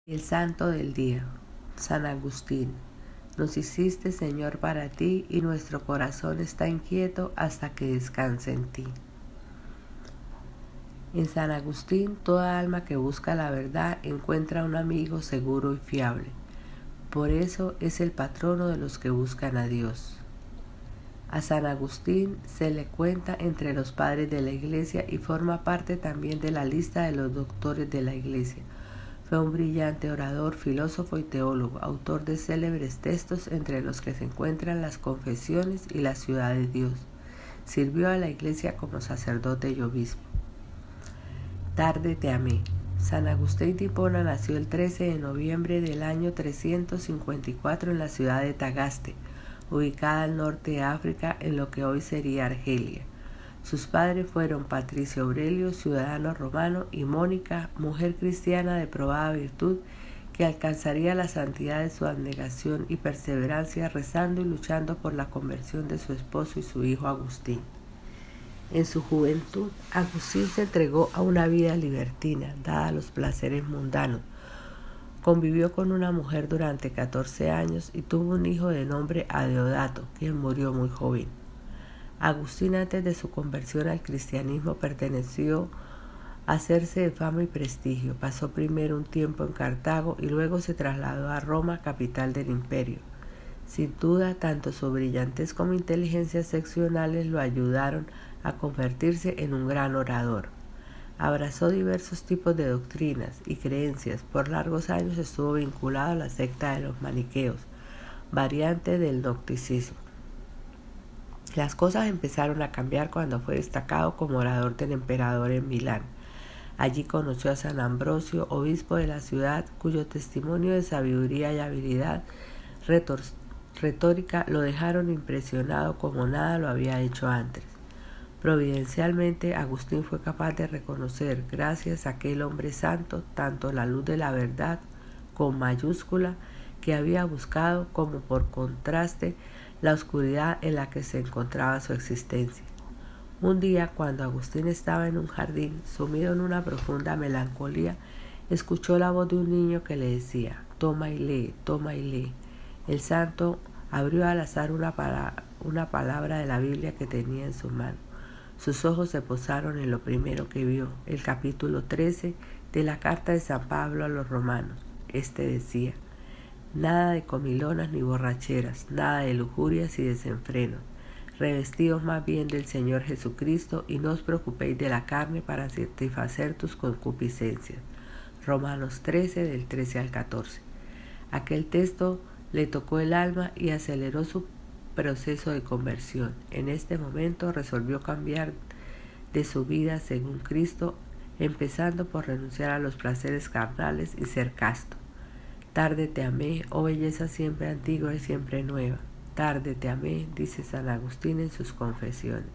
El santo del día, San Agustín. Nos hiciste, Señor, para ti, y nuestro corazón está inquieto hasta que descanse en ti. En San Agustín, toda alma que busca la verdad encuentra un amigo seguro y fiable. Por eso es el patrono de los que buscan a Dios. A San Agustín se le cuenta entre los padres de la Iglesia y forma parte también de la lista de los doctores de la Iglesia. Fue un brillante orador, filósofo y teólogo, autor de célebres textos entre los que se encuentran las Confesiones y la Ciudad de Dios. Sirvió a la Iglesia como sacerdote y obispo. Tarde te amé. San Agustín de Hipona nació el 13 de noviembre del año 354 en la ciudad de Tagaste, ubicada al norte de África, en lo que hoy sería Argelia. Sus padres fueron Patricio Aurelio, ciudadano romano, y Mónica, mujer cristiana de probada virtud, que alcanzaría la santidad de su abnegación y perseverancia rezando y luchando por la conversión de su esposo y su hijo Agustín. En su juventud, Agustín se entregó a una vida libertina, dada a los placeres mundanos. Convivió con una mujer durante 14 años y tuvo un hijo de nombre Adeodato, quien murió muy joven. Agustín, antes de su conversión al cristianismo, perteneció a hacerse de fama y prestigio. Pasó primero un tiempo en Cartago y luego se trasladó a Roma, capital del imperio. Sin duda, tanto su brillantez como inteligencia excepcionales lo ayudaron a convertirse en un gran orador. Abrazó diversos tipos de doctrinas y creencias. Por largos años estuvo vinculado a la secta de los maniqueos, variante del gnosticismo. Las cosas empezaron a cambiar cuando fue destacado como orador del emperador en Milán. Allí conoció a San Ambrosio, obispo de la ciudad, cuyo testimonio de sabiduría y habilidad retórica lo dejaron impresionado como nada lo había hecho antes. Providencialmente, Agustín fue capaz de reconocer, gracias a aquel hombre santo, tanto la luz de la verdad, con mayúscula, que había buscado, como por contraste, la oscuridad en la que se encontraba su existencia. Un día, cuando Agustín estaba en un jardín, sumido en una profunda melancolía, escuchó la voz de un niño que le decía: «Toma y lee, toma y lee». El santo abrió al azar una palabra de la Biblia que tenía en su mano. Sus ojos se posaron en lo primero que vio, el capítulo 13 de la carta de San Pablo a los romanos. Este decía: «Nada de comilonas ni borracheras, nada de lujurias y desenfrenos. Revestidos más bien del Señor Jesucristo, y no os preocupéis de la carne para satisfacer tus concupiscencias». Romanos 13, del 13 al 14. Aquel texto le tocó el alma y aceleró su proceso de conversión. En este momento resolvió cambiar de su vida según Cristo, empezando por renunciar a los placeres carnales y ser casto. Tarde te amé, oh belleza siempre antigua y siempre nueva. Tarde te amé, dice San Agustín en sus Confesiones.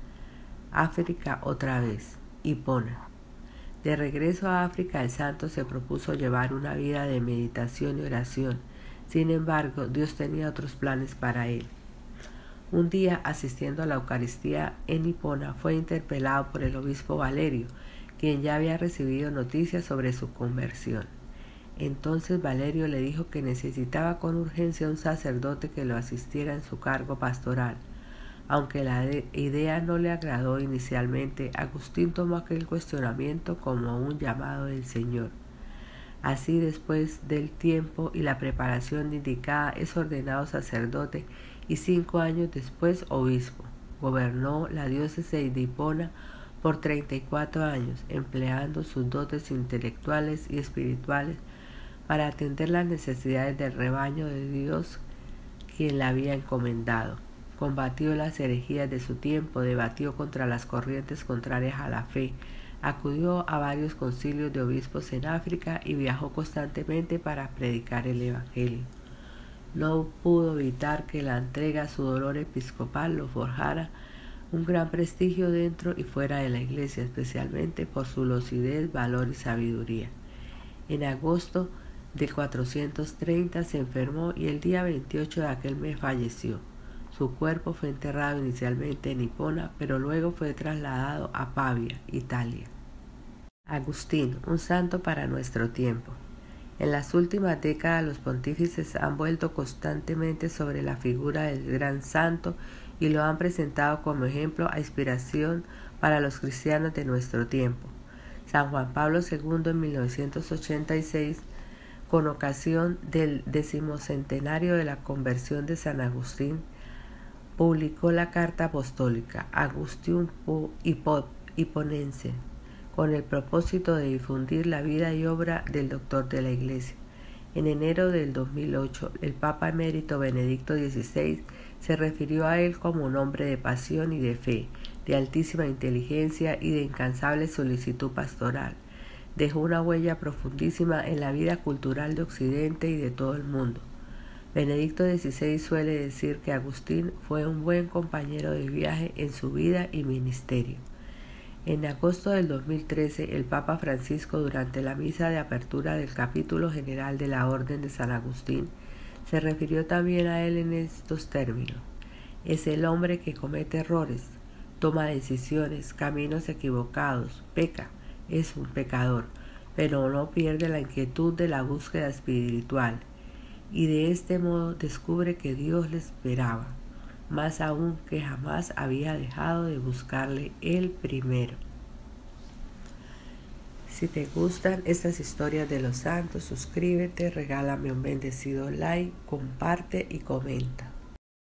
África otra vez. Hipona. De regreso a África, el santo se propuso llevar una vida de meditación y oración. Sin embargo, Dios tenía otros planes para él. Un día, asistiendo a la Eucaristía en Hipona, fue interpelado por el obispo Valerio, quien ya había recibido noticias sobre su conversión. Entonces Valerio le dijo que necesitaba con urgencia un sacerdote que lo asistiera en su cargo pastoral. Aunque la idea no le agradó inicialmente, Agustín tomó aquel cuestionamiento como un llamado del Señor. Así, después del tiempo y la preparación indicada, es ordenado sacerdote y 5 años después obispo. Gobernó la diócesis de Hipona por 34 años, empleando sus dotes intelectuales y espirituales para atender las necesidades del rebaño de Dios, quien la había encomendado. Combatió las herejías de su tiempo, debatió contra las corrientes contrarias a la fe, acudió a varios concilios de obispos en África y viajó constantemente para predicar el Evangelio. No pudo evitar que la entrega a su dolor episcopal lo forjara un gran prestigio dentro y fuera de la Iglesia, especialmente por su lucidez, valor y sabiduría. En agosto de 430 se enfermó y el día 28 de aquel mes falleció. Su cuerpo fue enterrado inicialmente en Hipona, pero luego fue trasladado a Pavia, Italia. Agustín, un santo para nuestro tiempo. En las últimas décadas los pontífices han vuelto constantemente sobre la figura del gran santo y lo han presentado como ejemplo a inspiración para los cristianos de nuestro tiempo. San Juan Pablo II en 1986, con ocasión del 10º de la conversión de San Agustín, publicó la carta apostólica Augustium Hipponense, con el propósito de difundir la vida y obra del doctor de la Iglesia. En enero del 2008, el Papa emérito Benedicto XVI se refirió a él como un hombre de pasión y de fe, de altísima inteligencia y de incansable solicitud pastoral. Dejó una huella profundísima en la vida cultural de Occidente y de todo el mundo. Benedicto XVI suele decir que Agustín fue un buen compañero de viaje en su vida y ministerio. En agosto del 2013, el Papa Francisco, durante la misa de apertura del capítulo general de la Orden de San Agustín, se refirió también a él en estos términos: es el hombre que comete errores, toma decisiones, caminos equivocados, peca, es un pecador, pero no pierde la inquietud de la búsqueda espiritual, y de este modo descubre que Dios le esperaba, más aún que jamás había dejado de buscarle él primero. Si te gustan estas historias de los santos, suscríbete, regálame un bendecido like, comparte y comenta.